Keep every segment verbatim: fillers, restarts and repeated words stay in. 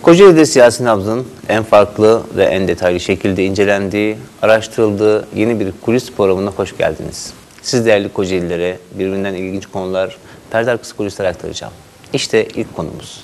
Kocaeli'de siyasi nabzın en farklı ve en detaylı şekilde incelendiği, araştırıldığı yeni bir kulis programına hoş geldiniz. Siz değerli Kocaeli'lere birbirinden ilginç konular, perde arkası kulisler aktaracağım. İşte ilk konumuz.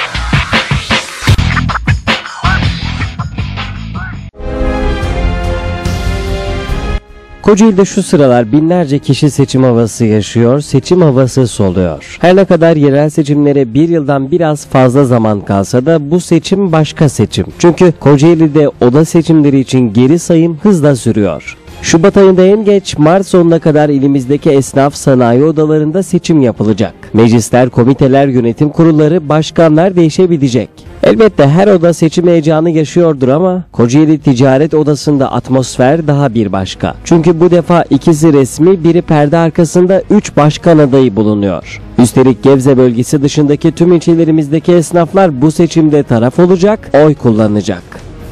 Kocaeli'de şu sıralar binlerce kişi seçim havası yaşıyor, seçim havası soluyor. Her ne kadar yerel seçimlere bir yıldan biraz fazla zaman kalsa da bu seçim başka seçim. Çünkü Kocaeli'de oda seçimleri için geri sayım hızla sürüyor. Şubat ayında en geç Mart sonuna kadar ilimizdeki esnaf sanayi odalarında seçim yapılacak. Meclisler, komiteler, yönetim kurulları, başkanlar değişebilecek. Elbette her oda seçim heyecanı yaşıyordur ama Kocaeli Ticaret Odası'nda atmosfer daha bir başka. Çünkü bu defa ikisi resmi, biri perde arkasında üç başkan adayı bulunuyor. Üstelik Gebze bölgesi dışındaki tüm ilçelerimizdeki esnaflar bu seçimde taraf olacak, oy kullanacak.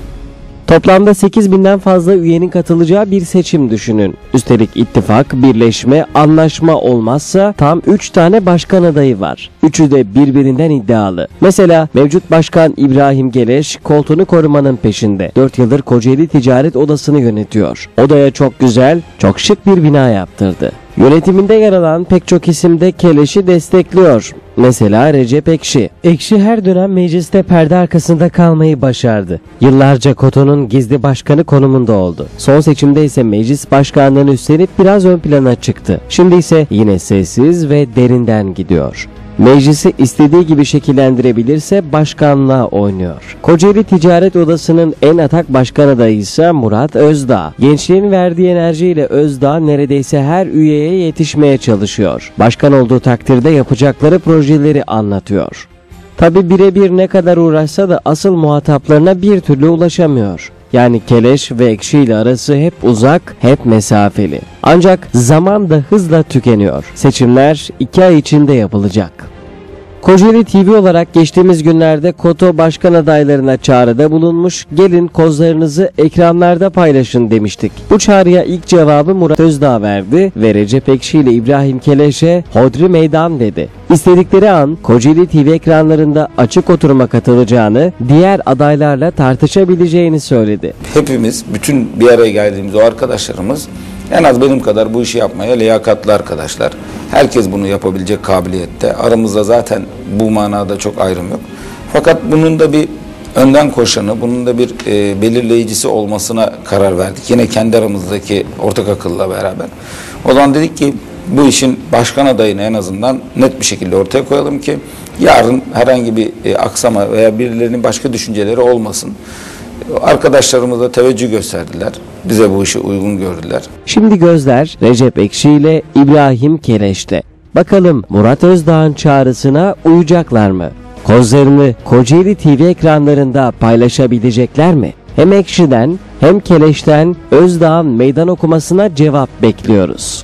Toplamda sekiz binden fazla üyenin katılacağı bir seçim düşünün. Üstelik ittifak, birleşme, anlaşma olmazsa tam üç tane başkan adayı var. Üçü de birbirinden iddialı. Mesela mevcut başkan İbrahim Keleş koltuğunu korumanın peşinde. dört yıldır Kocaeli Ticaret Odası'nı yönetiyor. Odaya çok güzel, çok şık bir bina yaptırdı. Yönetiminde yer alan pek çok isim de Keleş'i destekliyor. Mesela Recep Ekşi. Ekşi her dönem mecliste perde arkasında kalmayı başardı. Yıllarca KOTO'nun gizli başkanı konumunda oldu. Son seçimde ise meclis başkanlığını üstlenip biraz ön plana çıktı. Şimdi ise yine sessiz ve derinden gidiyor. Meclisi istediği gibi şekillendirebilirse başkanlığa oynuyor. Kocaeli Ticaret Odası'nın en atak başkan adayı ise Murat Özdağ. Gençliğin verdiği enerjiyle Özdağ neredeyse her üyeye yetişmeye çalışıyor. Başkan olduğu takdirde yapacakları projeleri anlatıyor. Tabi birebir ne kadar uğraşsa da asıl muhataplarına bir türlü ulaşamıyor. Yani Keleş ve Ekşi ile arası hep uzak, hep mesafeli. Ancak zaman da hızla tükeniyor. Seçimler iki ay içinde yapılacak. Kocaeli T V olarak geçtiğimiz günlerde KOTO başkan adaylarına çağrıda bulunmuş, gelin kozlarınızı ekranlarda paylaşın demiştik. Bu çağrıya ilk cevabı Murat Özdağ verdi ve Recep Ekşi ile İbrahim Keleş'e hodri meydan dedi. İstedikleri an Kocaeli T V ekranlarında açık oturuma katılacağını, diğer adaylarla tartışabileceğini söyledi. Hepimiz, bütün bir araya geldiğimiz o arkadaşlarımız en az benim kadar bu işi yapmaya liyakatlı arkadaşlar. Herkes bunu yapabilecek kabiliyette. Aramızda zaten bu manada çok ayrım yok. Fakat bunun da bir önden koşanı, bunun da bir e, belirleyicisi olmasına karar verdik. Yine kendi aramızdaki ortak akılla beraber. O zaman dedik ki bu işin başkan adayını en azından net bir şekilde ortaya koyalım ki yarın herhangi bir e, aksama veya birilerinin başka düşünceleri olmasın. Arkadaşlarımız da teveccüh gösterdiler. Bize bu işi uygun gördüler. Şimdi gözler Recep Ekşi ile İbrahim Keleş'te. Bakalım Murat Özdağ'ın çağrısına uyacaklar mı? Kozlarını Kocaeli T V ekranlarında paylaşabilecekler mi? Hem Ekşi'den hem Keleş'ten Özdağ'ın meydan okumasına cevap bekliyoruz.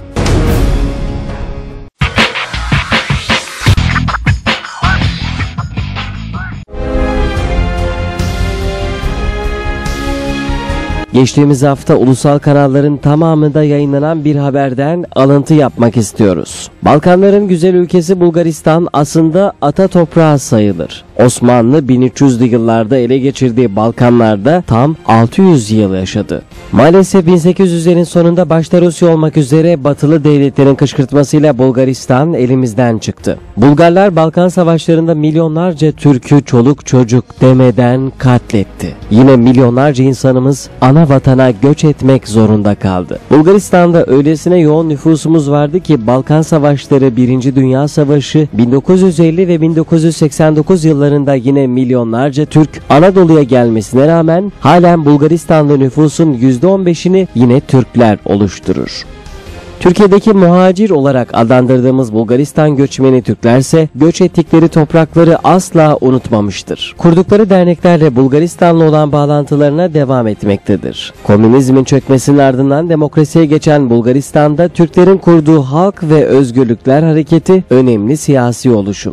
Geçtiğimiz hafta ulusal kanalların tamamında yayınlanan bir haberden alıntı yapmak istiyoruz. Balkanların güzel ülkesi Bulgaristan aslında ata toprağı sayılır. Osmanlı bin üç yüzlü yıllarda ele geçirdiği Balkanlarda tam altı yüz yıl yaşadı. Maalesef bin sekiz yüzlerin sonunda başta Rusya olmak üzere batılı devletlerin kışkırtmasıyla Bulgaristan elimizden çıktı. Bulgarlar Balkan savaşlarında milyonlarca Türk'ü çoluk çocuk demeden katletti. Yine milyonlarca insanımız ana vatana göç etmek zorunda kaldı. Bulgaristan'da öylesine yoğun nüfusumuz vardı ki Balkan savaşları, Birinci Dünya Savaşı, bin dokuz yüz elli ve bin dokuz yüz seksen dokuz yıllarında yine milyonlarca Türk Anadolu'ya gelmesine rağmen halen Bulgaristanlı nüfusun yüzde on beşini yine Türkler oluşturur. Türkiye'deki muhacir olarak adlandırdığımız Bulgaristan göçmeni Türklerse göç ettikleri toprakları asla unutmamıştır. Kurdukları derneklerle Bulgaristan'la olan bağlantılarına devam etmektedir. Komünizmin çökmesinin ardından demokrasiye geçen Bulgaristan'da Türklerin kurduğu Halk ve Özgürlükler Hareketi önemli siyasi oluşumdur.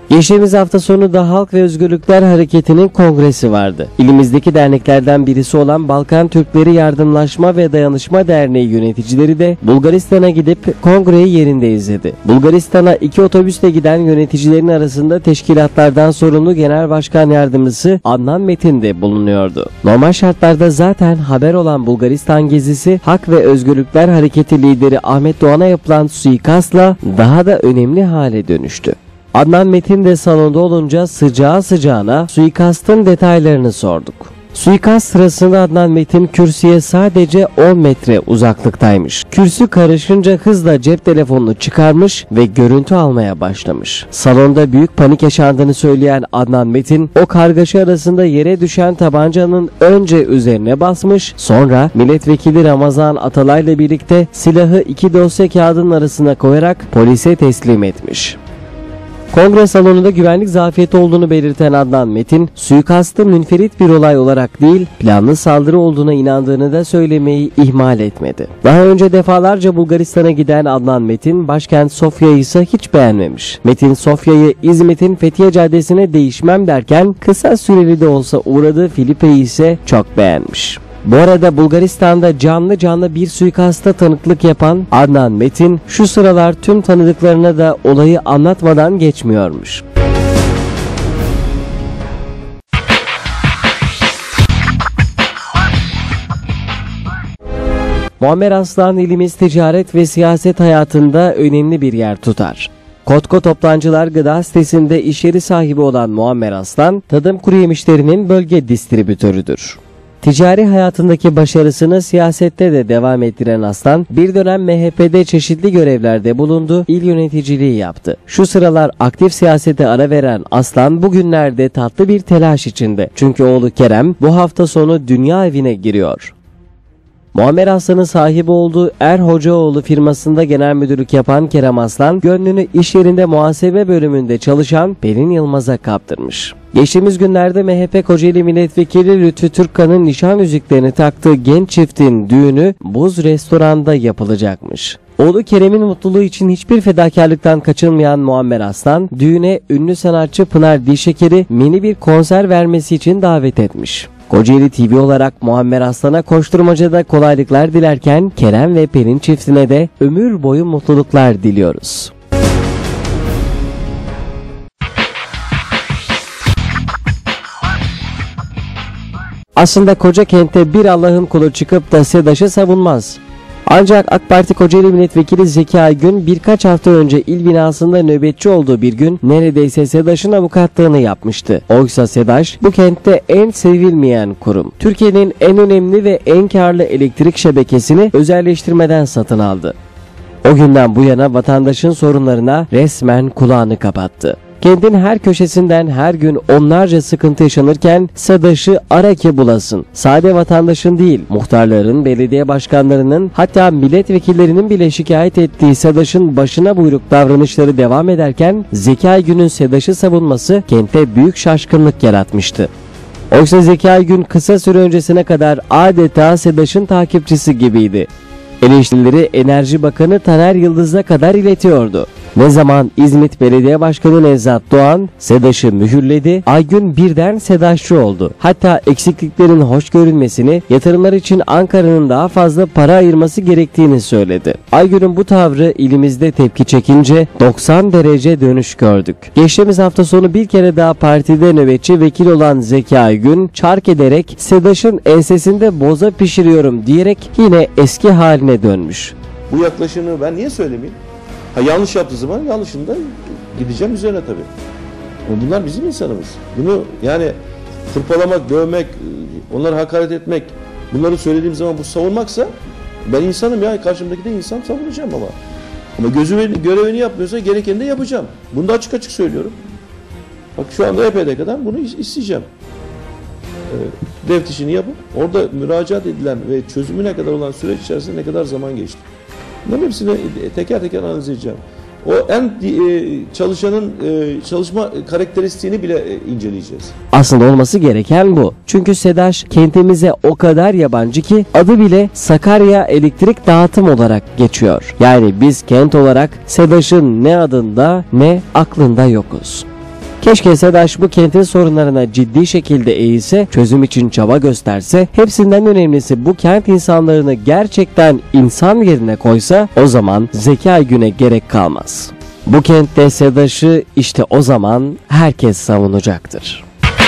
Geçtiğimiz hafta sonu da Halk ve Özgürlükler Hareketi'nin kongresi vardı. İlimizdeki derneklerden birisi olan Balkan Türkleri Yardımlaşma ve Dayanışma Derneği yöneticileri de Bulgaristan'a gidip kongreyi yerinde izledi. Bulgaristan'a iki otobüsle giden yöneticilerin arasında teşkilatlardan sorumlu Genel Başkan Yardımcısı Adnan Metin de bulunuyordu. Normal şartlarda zaten haber olan Bulgaristan gezisi Hak ve Özgürlükler Hareketi lideri Ahmet Doğan'a yapılan suikastla daha da önemli hale dönüştü. Adnan Metin de salonda olunca sıcağı sıcağına suikastın detaylarını sorduk. Suikast sırasında Adnan Metin kürsüye sadece on metre uzaklıktaymış. Kürsü karışınca hızla cep telefonunu çıkarmış ve görüntü almaya başlamış. Salonda büyük panik yaşandığını söyleyen Adnan Metin, o kargaşa arasında yere düşen tabancanın önce üzerine basmış, sonra milletvekili Ramazan Atalay'la birlikte silahı iki dosya kağıdının arasına koyarak polise teslim etmiş. Kongre salonunda güvenlik zafiyeti olduğunu belirten Adnan Metin, suikastı münferit bir olay olarak değil, planlı saldırı olduğuna inandığını da söylemeyi ihmal etmedi. Daha önce defalarca Bulgaristan'a giden Adnan Metin, başkent Sofya'yı ise hiç beğenmemiş. Metin, Sofya'yı İzmit'in Fethiye Caddesi'ne değişmem derken, kısa süreli de olsa uğradığı Filipe'yi ise çok beğenmiş. Bu arada Bulgaristan'da canlı canlı bir suikasta tanıklık yapan Adnan Metin şu sıralar tüm tanıdıklarına da olayı anlatmadan geçmiyormuş. Muammer Aslan ilimiz ticaret ve siyaset hayatında önemli bir yer tutar. Kotko Toptancılar Gıda sitesinde iş yeri sahibi olan Muammer Aslan, tadım kuru yemişlerinin bölge distribütörüdür. Ticari hayatındaki başarısını siyasette de devam ettiren Aslan, bir dönem M H P'de çeşitli görevlerde bulundu, il yöneticiliği yaptı. Şu sıralar aktif siyasete ara veren Aslan bugünlerde tatlı bir telaş içinde. Çünkü oğlu Kerem bu hafta sonu dünya evine giriyor. Muammer Aslan'ın sahibi olduğu Er Hocaoğlu firmasında genel müdürlük yapan Kerem Aslan, gönlünü iş yerinde muhasebe bölümünde çalışan Pelin Yılmaz'a kaptırmış. Geçtiğimiz günlerde M H P Kocaeli Milletvekili Lütfü Türkkan'ın nişan yüzüklerini taktığı genç çiftin düğünü Buz Restoran'da yapılacakmış. Oğlu Kerem'in mutluluğu için hiçbir fedakarlıktan kaçınmayan Muammer Aslan, düğüne ünlü sanatçı Pınar Dilşeker'i mini bir konser vermesi için davet etmiş. Kocaeli T V olarak Muammer Aslan'a koşturmacada kolaylıklar dilerken Kerem ve Pelin çiftine de ömür boyu mutluluklar diliyoruz. Aslında koca kentte bir Allah'ın kulu çıkıp da SEDAŞ'ı savunmaz. Ancak AK Parti Kocaeli Milletvekili Zeki Aygün birkaç hafta önce il binasında nöbetçi olduğu bir gün neredeyse SEDAŞ'ın avukatlığını yapmıştı. Oysa SEDAŞ bu kentte en sevilmeyen kurum. Türkiye'nin en önemli ve en karlı elektrik şebekesini özelleştirmeden satın aldı. O günden bu yana vatandaşın sorunlarına resmen kulağını kapattı. Kentin her köşesinden her gün onlarca sıkıntı yaşanırken SEDAŞ'ı ara ki bulasın. Sade vatandaşın değil, muhtarların, belediye başkanlarının hatta milletvekillerinin bile şikayet ettiği SEDAŞ'ın başına buyruk davranışları devam ederken Zeki Aygün'ün SEDAŞ'ı savunması kente büyük şaşkınlık yaratmıştı. Oysa Zeki Aygün kısa süre öncesine kadar adeta SEDAŞ'ın takipçisi gibiydi. Eleştirileri Enerji Bakanı Taner Yıldız'a kadar iletiyordu. Ne zaman İzmit Belediye Başkanı Nevzat Doğan SEDAŞ'ı mühürledi, Aygün birden SEDAŞçı oldu. Hatta eksikliklerin hoş görülmesini, yatırımlar için Ankara'nın daha fazla para ayırması gerektiğini söyledi. Aygün'ün bu tavrı ilimizde tepki çekince doksan derece dönüş gördük. Geçtiğimiz hafta sonu bir kere daha partide nöbetçi vekil olan Zeki Aygün çark ederek SEDAŞ'ın ensesinde boza pişiriyorum diyerek yine eski haline dönmüş. Bu yaklaşımı ben niye söylemeyeyim? Ha, yanlış yaptığı zaman yanlışından gideceğim üzerine tabii. Bunlar bizim insanımız. Bunu yani tırpalamak, dövmek, onlara hakaret etmek, bunları söylediğim zaman bu savunmaksa ben insanım ya, karşımdaki de insan, savunacağım ama. Ama gözü görevini yapmıyorsa gerekeni de yapacağım. Bunu da açık açık söylüyorum. Bak şu anda E P D K'dan bunu isteyeceğim. Evet, deftişini yapıp orada müracaat edilen ve çözümüne kadar olan süreç içerisinde ne kadar zaman geçti. Bunların hepsini teker teker analiz edeceğim. O en çalışanın çalışma karakteristiğini bile inceleyeceğiz. Aslında olması gereken bu. Çünkü SEDAŞ kentimize o kadar yabancı ki adı bile Sakarya Elektrik Dağıtım olarak geçiyor. Yani biz kent olarak SEDAŞ'ın ne adında ne aklında yokuz. Keşke SEDAŞ bu kentin sorunlarına ciddi şekilde eğilse, çözüm için çaba gösterse, hepsinden önemlisi bu kent insanlarını gerçekten insan yerine koysa, o zaman Zeki Aygün'e gerek kalmaz. Bu kentte SEDAŞ'ı işte o zaman herkes savunacaktır.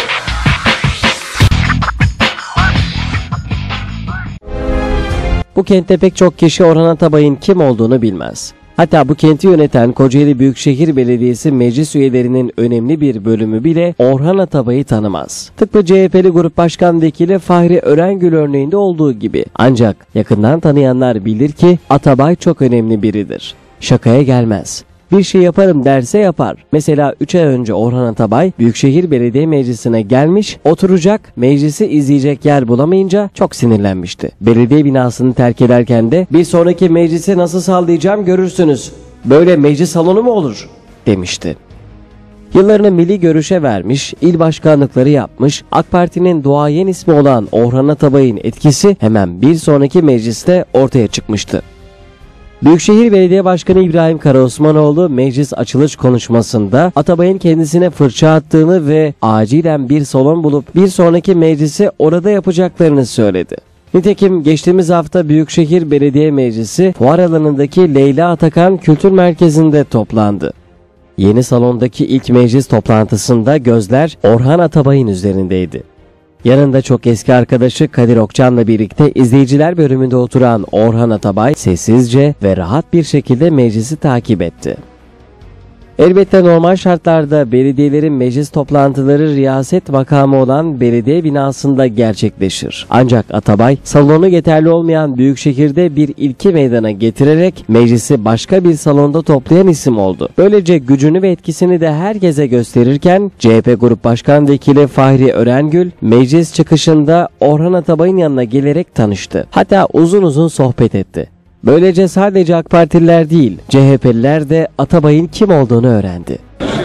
Bu kentte pek çok kişi Orhan Atabay'ın kim olduğunu bilmez. Hatta bu kenti yöneten Kocaeli Büyükşehir Belediyesi meclis üyelerinin önemli bir bölümü bile Orhan Atabay'ı tanımaz. Tıpkı C H P'li Grup Başkan Vekili Fahri Örengül örneğinde olduğu gibi. Ancak yakından tanıyanlar bilir ki Atabay çok önemli biridir. Şakaya gelmez. Bir şey yaparım derse yapar. Mesela üç ay önce Orhan Atabay Büyükşehir Belediye Meclisi'ne gelmiş, oturacak, meclisi izleyecek yer bulamayınca çok sinirlenmişti. Belediye binasını terk ederken de bir sonraki meclisi nasıl sallayacağım görürsünüz. Böyle meclis salonu mu olur? Demişti. Yıllarını Milli Görüş'e vermiş, il başkanlıkları yapmış, AK Parti'nin duayen ismi olan Orhan Atabay'ın etkisi hemen bir sonraki mecliste ortaya çıkmıştı. Büyükşehir Belediye Başkanı İbrahim Karaosmanoğlu meclis açılış konuşmasında Atabay'ın kendisine fırça attığını ve acilen bir salon bulup bir sonraki meclisi orada yapacaklarını söyledi. Nitekim geçtiğimiz hafta Büyükşehir Belediye Meclisi fuar alanındaki Leyla Atakan Kültür Merkezi'nde toplandı. Yeni salondaki ilk meclis toplantısında gözler Orhan Atabay'ın üzerindeydi. Yanında çok eski arkadaşı Kadir Okçan'la birlikte izleyiciler bölümünde oturan Orhan Atabay sessizce ve rahat bir şekilde meclisi takip etti. Elbette normal şartlarda belediyelerin meclis toplantıları riyaset makamı olan belediye binasında gerçekleşir. Ancak Atabay salonu yeterli olmayan Büyükşehir'de bir ilki meydana getirerek meclisi başka bir salonda toplayan isim oldu. Böylece gücünü ve etkisini de herkese gösterirken C H P Grup Başkan Vekili Fahri Örengül meclis çıkışında Orhan Atabay'ın yanına gelerek tanıştı. Hatta uzun uzun sohbet etti. Böylece sadece AK Partililer değil, C H P'liler de Atabay'ın kim olduğunu öğrendi.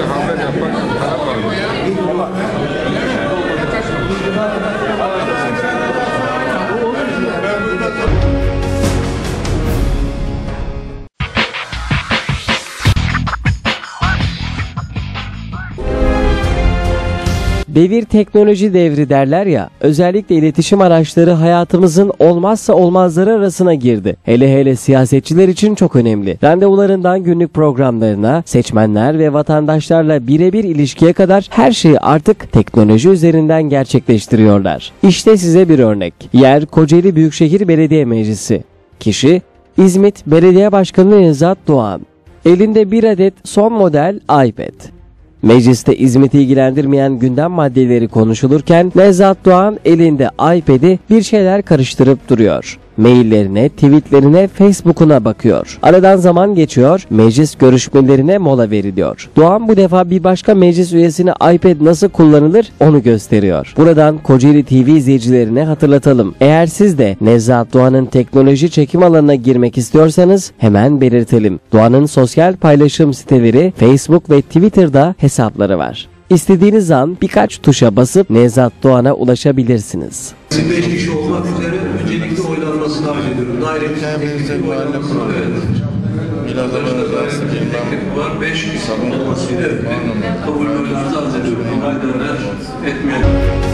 Devir teknoloji devri derler ya, özellikle iletişim araçları hayatımızın olmazsa olmazları arasına girdi. Hele hele siyasetçiler için çok önemli. Randevularından günlük programlarına, seçmenler ve vatandaşlarla birebir ilişkiye kadar her şeyi artık teknoloji üzerinden gerçekleştiriyorlar. İşte size bir örnek. Yer Kocaeli Büyükşehir Belediye Meclisi. Kişi İzmit Belediye Başkanı Nevzat Doğan. Elinde bir adet son model iPad. Mecliste İzmit'i ilgilendirmeyen gündem maddeleri konuşulurken Nevzat Doğan elinde iPad'i bir şeyler karıştırıp duruyor. Maillerine, tweetlerine, Facebook'una bakıyor. Aradan zaman geçiyor, meclis görüşmelerine mola veriliyor. Doğan bu defa bir başka meclis üyesine iPad nasıl kullanılır onu gösteriyor. Buradan Kocaeli T V izleyicilerine hatırlatalım. Eğer siz de Nevzat Doğan'ın teknoloji çekim alanına girmek istiyorsanız hemen belirtelim. Doğan'ın sosyal paylaşım siteleri Facebook ve Twitter'da hesapları var. İstediğiniz an birkaç tuşa basıp Nevzat Doğan'a ulaşabilirsiniz. beş kişi olmak üzere öncelikle oylanmasını arz ediyorum. Daire mahalle kuralı. Var beş kişi olmasıyla kabullerinizi arz ediyorum. İhlal edenler etmeyen.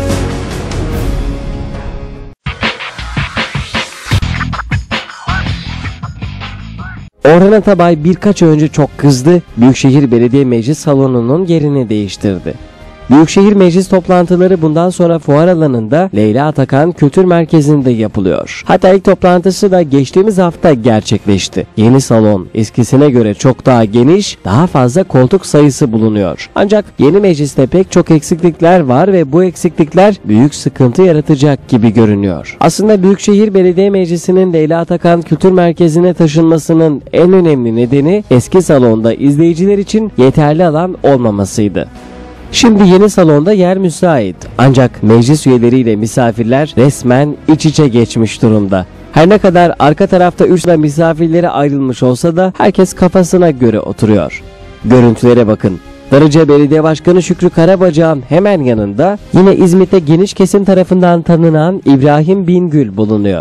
Orhan Atabay birkaç ay önce çok kızdı, Büyükşehir Belediye Meclis salonunun yerini değiştirdi. Büyükşehir Meclis toplantıları bundan sonra fuar alanında Leyla Atakan Kültür Merkezi'nde yapılıyor. Hatta ilk toplantısı da geçtiğimiz hafta gerçekleşti. Yeni salon eskisine göre çok daha geniş, daha fazla koltuk sayısı bulunuyor. Ancak yeni mecliste pek çok eksiklikler var ve bu eksiklikler büyük sıkıntı yaratacak gibi görünüyor. Aslında Büyükşehir Belediye Meclisi'nin Leyla Atakan Kültür Merkezi'ne taşınmasının en önemli nedeni eski salonda izleyiciler için yeterli alan olmamasıydı. Şimdi yeni salonda yer müsait. Ancak meclis üyeleriyle misafirler resmen iç içe geçmiş durumda. Her ne kadar arka tarafta üç sıra misafirlere ayrılmış olsa da herkes kafasına göre oturuyor. Görüntülere bakın. Darıca Belediye Başkanı Şükrü Karabacak'ın hemen yanında yine İzmit'te geniş kesim tarafından tanınan İbrahim Bingül bulunuyor.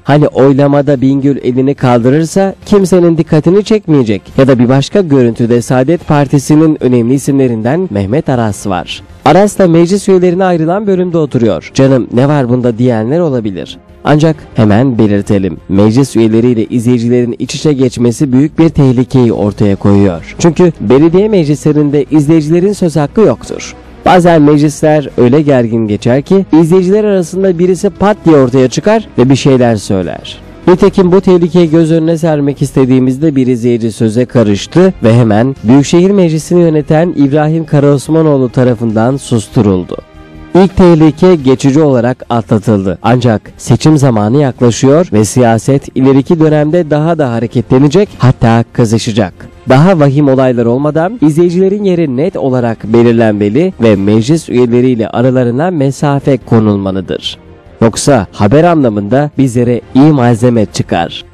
Hani oylamada Bingöl elini kaldırırsa kimsenin dikkatini çekmeyecek. Ya da bir başka görüntüde Saadet Partisi'nin önemli isimlerinden Mehmet Aras var. Aras da meclis üyelerine ayrılan bölümde oturuyor. Canım ne var bunda diyenler olabilir. Ancak hemen belirtelim. Meclis üyeleriyle izleyicilerin iç içe geçmesi büyük bir tehlikeyi ortaya koyuyor. Çünkü belediye meclislerinde izleyicilerin söz hakkı yoktur. Bazen meclisler öyle gergin geçer ki izleyiciler arasında birisi pat diye ortaya çıkar ve bir şeyler söyler. Nitekim bu tehlikeyi göz önüne sermek istediğimizde bir izleyici söze karıştı ve hemen Büyükşehir Meclisi'ni yöneten İbrahim Karaosmanoğlu tarafından susturuldu. İlk tehlike geçici olarak atlatıldı. Ancak seçim zamanı yaklaşıyor ve siyaset ileriki dönemde daha da hareketlenecek, hatta kızışacak. Daha vahim olaylar olmadan izleyicilerin yeri net olarak belirlenmeli ve meclis üyeleriyle aralarına mesafe konulmalıdır. Yoksa haber anlamında bizlere iyi malzeme çıkar.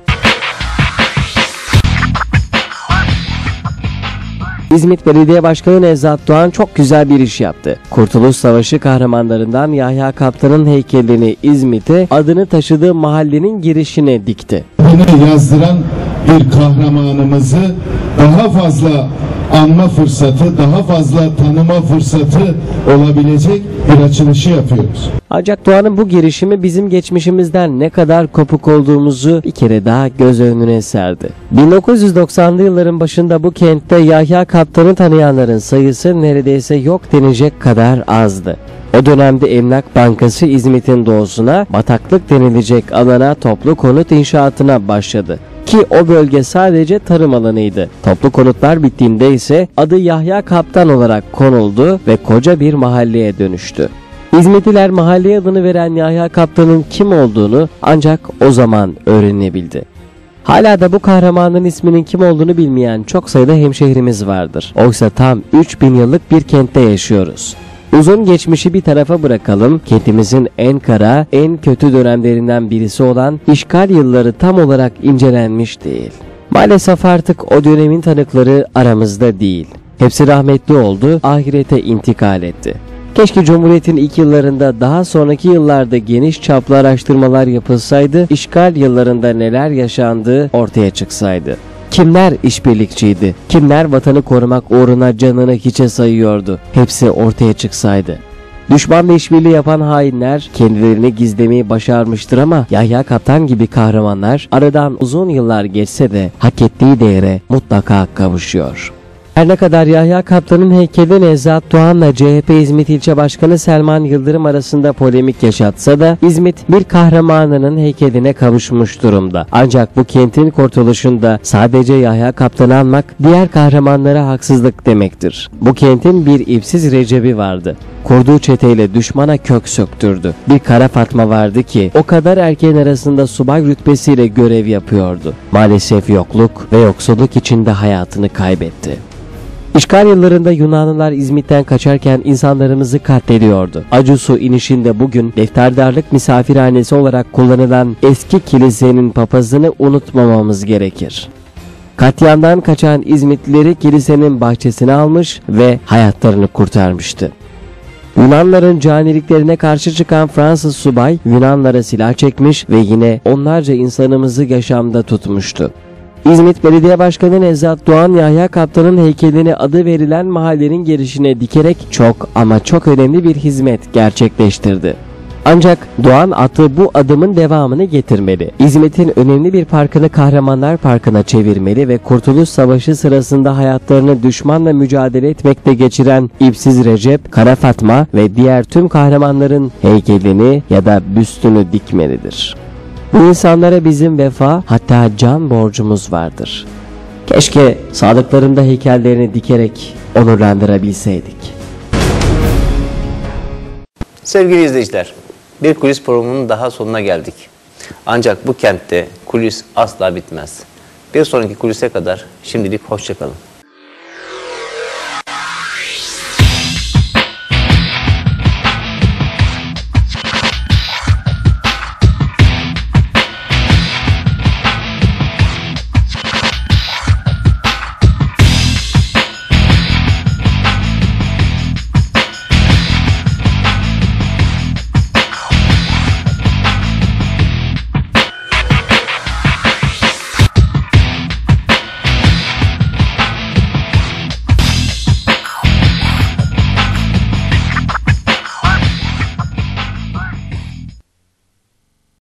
İzmit Belediye Başkanı Nevzat Doğan çok güzel bir iş yaptı. Kurtuluş Savaşı kahramanlarından Yahya Kaptan'ın heykelini İzmit'e, adını taşıdığı mahallenin girişine dikti. Adını yazdıran bir kahramanımızı daha fazla anma fırsatı, daha fazla tanıma fırsatı olabilecek bir açılışı yapıyoruz. Ancak Doğan'ın bu girişimi bizim geçmişimizden ne kadar kopuk olduğumuzu bir kere daha göz önüne serdi. bin dokuz yüz doksanlı yılların başında bu kentte Yahya Kaptan'ı tanıyanların sayısı neredeyse yok denecek kadar azdı. O dönemde Emlak Bankası İzmit'in doğusuna, bataklık denilecek alana toplu konut inşaatına başladı. Ki o bölge sadece tarım alanıydı. Toplu konutlar bittiğinde ise adı Yahya Kaptan olarak konuldu ve koca bir mahalleye dönüştü. İzmitliler mahalleye adını veren Yahya Kaptan'ın kim olduğunu ancak o zaman öğrenebildi. Hala da bu kahramanın isminin kim olduğunu bilmeyen çok sayıda hemşehrimiz vardır. Oysa tam üç bin yıllık bir kentte yaşıyoruz. Uzun geçmişi bir tarafa bırakalım, kentimizin en kara, en kötü dönemlerinden birisi olan işgal yılları tam olarak incelenmiş değil. Maalesef artık o dönemin tanıkları aramızda değil. Hepsi rahmetli oldu, ahirete intikal etti. Keşke Cumhuriyet'in ilk yıllarında, daha sonraki yıllarda geniş çaplı araştırmalar yapılsaydı, işgal yıllarında neler yaşandığı ortaya çıksaydı. Kimler işbirlikçiydi? Kimler vatanı korumak uğruna canını hiçe sayıyordu? Hepsi ortaya çıksaydı. Düşmanla işbirliği yapan hainler kendilerini gizlemeyi başarmıştır ama Yahya Kaptan gibi kahramanlar aradan uzun yıllar geçse de hak ettiği değere mutlaka kavuşuyor. Her ne kadar Yahya Kaptan'ın heykeli Nevzat Doğan'la C H P İzmit İlçe Başkanı Selman Yıldırım arasında polemik yaşatsa da İzmit bir kahramanının heykeline kavuşmuş durumda. Ancak bu kentin kurtuluşunda sadece Yahya Kaptan'ı anmak diğer kahramanlara haksızlık demektir. Bu kentin bir ipsiz Recep'i vardı. Kurduğu çeteyle düşmana kök söktürdü. Bir Kara Fatma vardı ki o kadar erkeğin arasında subay rütbesiyle görev yapıyordu. Maalesef yokluk ve yoksulluk içinde hayatını kaybetti. İşgal yıllarında Yunanlılar İzmit'ten kaçarken insanlarımızı katlediyordu. Acısu inişinde bugün defterdarlık misafirhanesi olarak kullanılan eski kilisenin papazını unutmamamız gerekir. Katliamdan kaçan İzmitlileri kilisenin bahçesine almış ve hayatlarını kurtarmıştı. Yunanların caniliklerine karşı çıkan Fransız subay Yunanlara silah çekmiş ve yine onlarca insanımızı yaşamda tutmuştu. İzmit Belediye Başkanı Nevzat Doğan, Yahya Kaptan'ın heykelini adı verilen mahallenin girişine dikerek çok ama çok önemli bir hizmet gerçekleştirdi. Ancak Doğan attığı bu adımın devamını getirmeli. İzmit'in önemli bir parkını Kahramanlar Parkı'na çevirmeli ve Kurtuluş Savaşı sırasında hayatlarını düşmanla mücadele etmekte geçiren İpsiz Recep, Kara Fatma ve diğer tüm kahramanların heykelini ya da büstünü dikmelidir. Bu insanlara bizim vefa, hatta can borcumuz vardır. Keşke sadıklarında heykellerini dikerek onurlandırabilseydik. Sevgili izleyiciler, bir kulis programının daha sonuna geldik. Ancak bu kentte kulis asla bitmez. Bir sonraki kulise kadar şimdilik hoşça kalın.